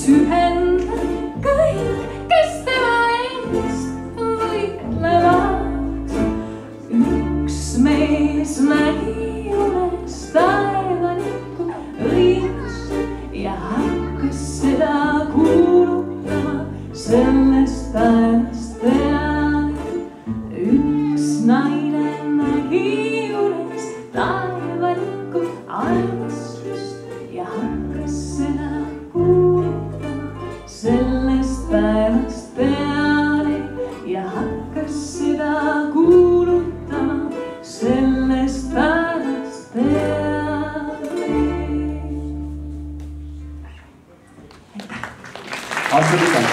ühendab kõik, kes tema eest võitlevad. Üks mees nägi üles taevalikku õigust ja hakkas seda kuulutama sellest päevast peale. Üks naine nägi üles taevalikku armastust ja hakkas seda kuulutama sellest päevast peale ja hakkas seda kuulutama sellest päevast peale. Astrid Isand.